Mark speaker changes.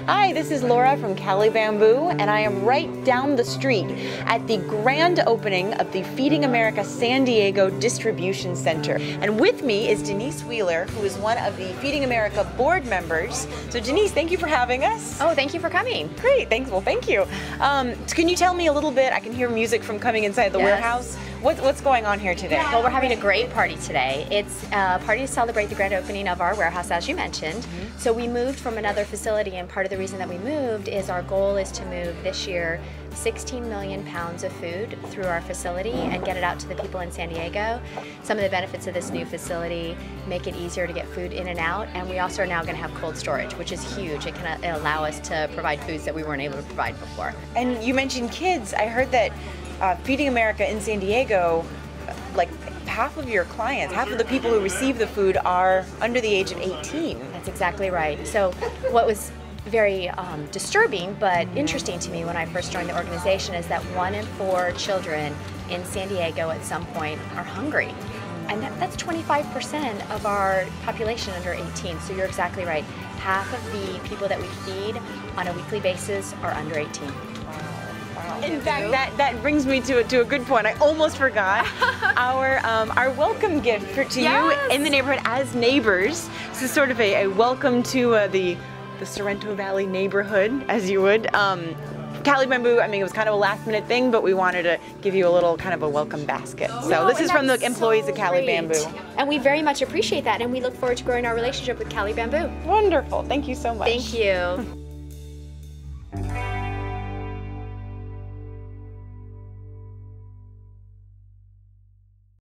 Speaker 1: Hi, this is Laura from Cali Bamboo, and I am right down the street at the grand opening of the Feeding America San Diego Distribution Center. And with me is Denise Wheeler, who is one of the Feeding America board members. So Denise, thank you for having us.
Speaker 2: Oh, thank you for coming.
Speaker 1: Great, thanks. Well, thank you. Can you tell me a little bit? I can hear music from coming inside the warehouse. What's going on here today?
Speaker 2: Well, we're having a great party today. It's a party to celebrate the grand opening of our warehouse, as you mentioned. So we moved from another facility, and part of the reason that we moved is our goal is to move this year 16 million pounds of food through our facility and get it out to the people in San Diego. Some of the benefits of this new facility make it easier to get food in and out, and we also are now going to have cold storage, which is huge. It can allow us to provide foods that we weren't able to provide before.
Speaker 1: And you mentioned kids. I heard that Feeding America in San Diego, like half of your clients, half of the people who receive the food are under the age of 18.
Speaker 2: That's exactly right. So what was very disturbing but interesting to me when I first joined the organization is that 1 in 4 children in San Diego at some point are hungry. And that's 25% of our population under 18. So you're exactly right. Half of the people that we feed on a weekly basis are under 18.
Speaker 1: In fact, that brings me to a good point. I almost forgot our welcome gift to you in the neighborhood as neighbors. This is sort of a welcome to the Sorrento Valley neighborhood, as you would. Cali Bamboo, I mean, it was kind of a last-minute thing, but we wanted to give you a little kind of a welcome basket. So this is from the employees of Cali Bamboo.
Speaker 2: And we very much appreciate that, and we look forward to growing our relationship with Cali Bamboo.
Speaker 1: Wonderful. Thank you so much.
Speaker 2: Thank you.